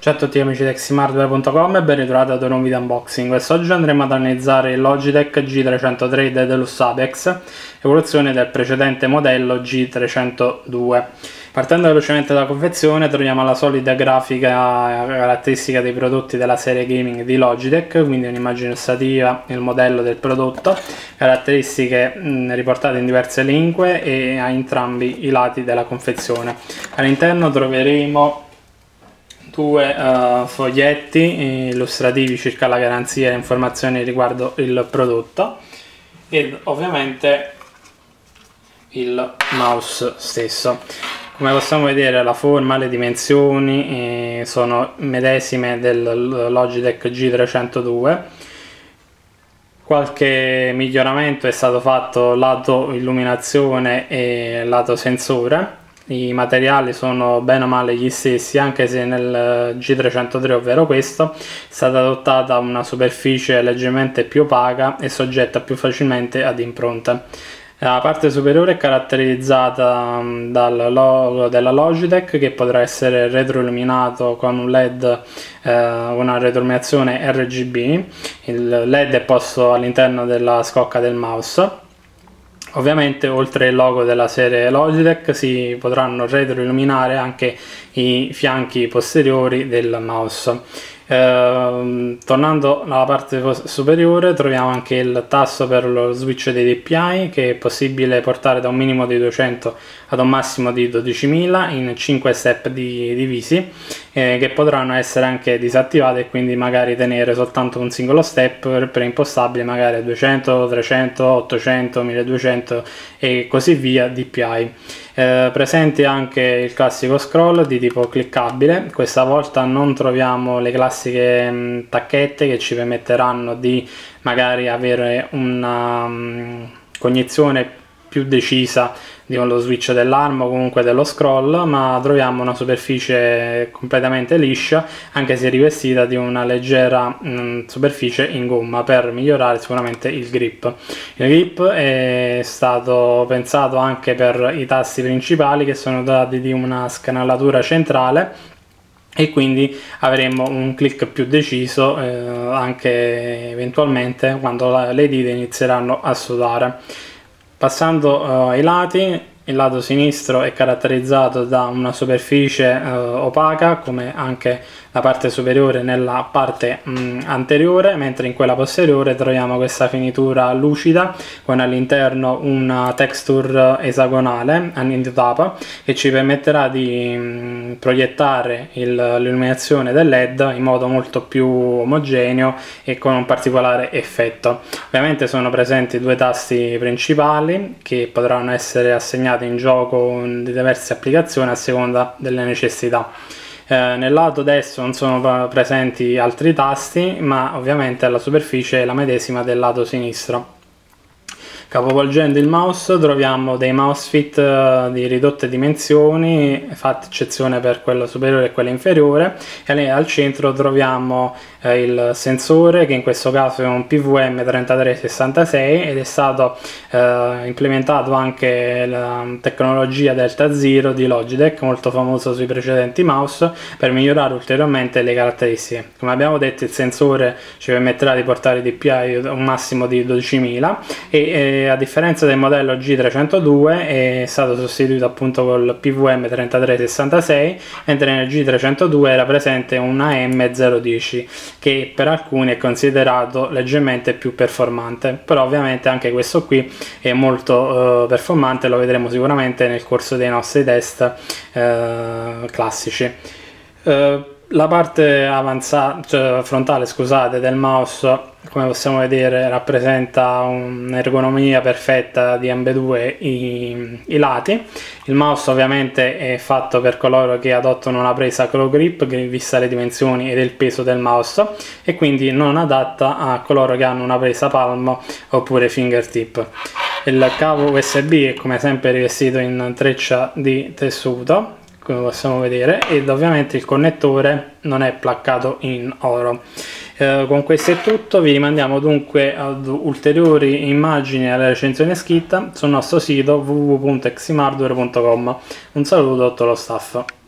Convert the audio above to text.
Ciao a tutti amici di ximhardware.com e ben ritrovati ad un nuovo video unboxing. Quest'oggi andremo ad analizzare il Logitech G303 Dedalus Apex, evoluzione del precedente modello G302. Partendo velocemente dalla confezione troviamo la solida grafica caratteristica dei prodotti della serie gaming di Logitech, quindi un'immagine illustrativa, il modello del prodotto, caratteristiche riportate in diverse lingue e a entrambi i lati della confezione. All'interno troveremo due foglietti illustrativi circa la garanzia e le informazioni riguardo il prodotto ed ovviamente il mouse stesso. Come possiamo vedere la forma, le dimensioni sono medesime del Logitech G302. Qualche miglioramento è stato fatto lato illuminazione e lato sensore. I materiali sono bene o male gli stessi, anche se nel G303, ovvero questo, è stata adottata una superficie leggermente più opaca e soggetta più facilmente ad impronte. La parte superiore è caratterizzata dal logo della Logitech, che potrà essere retroilluminato con un LED, una retroilluminazione RGB. Il LED è posto all'interno della scocca del mouse. Ovviamente oltre il logo della serie Logitech si potranno retroilluminare anche i fianchi posteriori del mouse. Tornando alla parte superiore troviamo anche il tasto per lo switch dei DPI, che è possibile portare da un minimo di 200 ad un massimo di 12.000 in 5 step divisi, che potranno essere anche disattivati e quindi magari tenere soltanto un singolo step preimpostabile magari a 200, 300, 800, 1200 e così via DPI. Presenti anche il classico scroll di tipo cliccabile. Questa volta non troviamo le classiche tacchette che ci permetteranno di magari avere una cognizione più decisa di lo switch dell'arma o comunque dello scroll, ma troviamo una superficie completamente liscia, anche se rivestita di una leggera superficie in gomma per migliorare sicuramente il grip. Il grip è stato pensato anche per i tasti principali, che sono dotati di una scanellatura centrale, e quindi avremo un click più deciso anche eventualmente quando le dita inizieranno a sudare. Passando ai lati, il lato sinistro è caratterizzato da una superficie opaca, come anche la parte superiore nella parte anteriore, mentre in quella posteriore troviamo questa finitura lucida con all'interno una texture esagonale anidotapa, che ci permetterà di proiettare l'illuminazione del LED in modo molto più omogeneo e con un particolare effetto. Ovviamente sono presenti due tasti principali che potranno essere assegnati in gioco di diverse applicazioni a seconda delle necessità. Nel lato destro non sono presenti altri tasti, ma ovviamente la superficie è la medesima del lato sinistro. Capovolgendo il mouse troviamo dei mouse fit di ridotte dimensioni, fatta eccezione per quello superiore e quello inferiore, e al centro troviamo il sensore, che in questo caso è un PWM3366 ed è stato implementato anche la tecnologia Delta Zero di Logitech, molto famoso sui precedenti mouse, per migliorare ulteriormente le caratteristiche. Come abbiamo detto, il sensore ci permetterà di portare DPI a un massimo di 12.000 e a differenza del modello G302 è stato sostituito appunto col PWM3366, mentre nel G302 era presente una M010 che per alcuni è considerato leggermente più performante, però ovviamente anche questo qui è molto performante, lo vedremo sicuramente nel corso dei nostri test classici. La parte avanzata, frontale, scusate, del mouse, come possiamo vedere, rappresenta un'ergonomia perfetta di ambedue i lati. Il mouse ovviamente è fatto per coloro che adottano una presa claw grip, vista le dimensioni ed il peso del mouse, e quindi non adatta a coloro che hanno una presa palmo oppure fingertip. Il cavo USB è come sempre rivestito in treccia di tessuto, come possiamo vedere, ed ovviamente il connettore non è placcato in oro. Con questo è tutto, vi rimandiamo dunque ad ulteriori immagini alla recensione scritta sul nostro sito www.ximhardware.com. Un saluto a tutto lo staff.